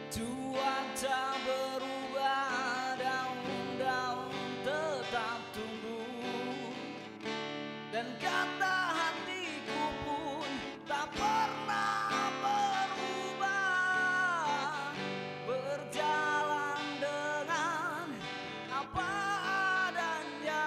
Cuaca berubah, daun-daun tetap tumbuh, dan kata hatiku pun tak pernah berubah. Berjalan dengan apa adanya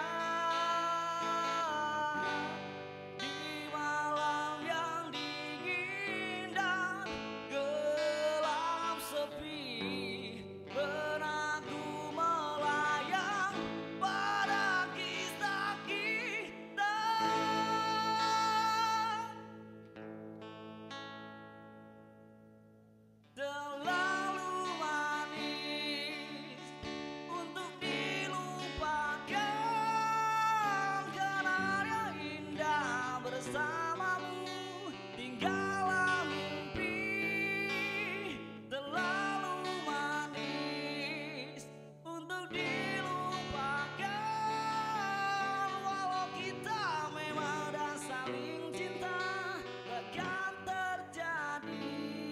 di malam yang dingin dan gelap sepi. Benakku melayang pada kisah kita. Terlalu manis untuk dilupakan, kenangan indah bersamamu tinggallah mimpi. Terlalu manis untuk dilupakan, walau kita memang dah saling cinta, takkan terjadi.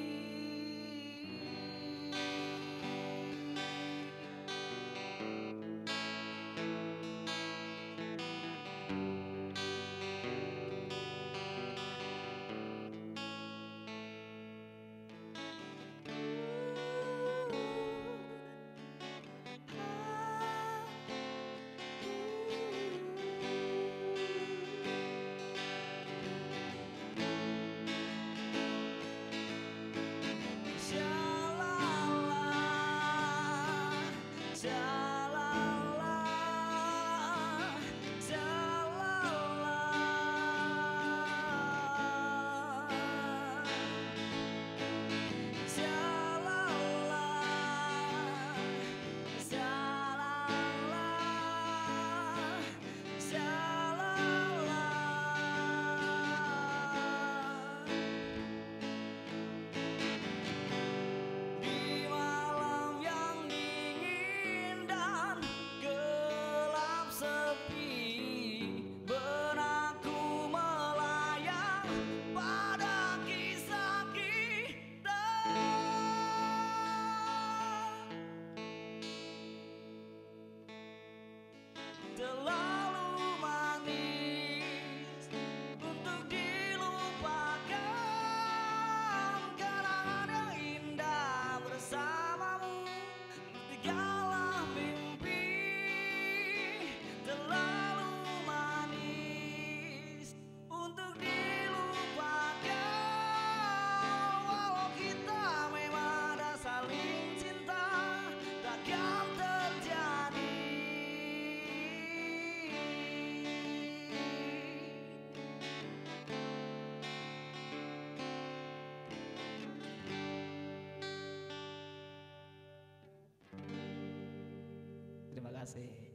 Terlalu manis untuk dilupakan, kenangan yang indah bersamamu tinggallah mimpi. Terlalu manis untuk dilupakan, walau kita memang dah saling cinta, takkan terjadi. Terima kasih.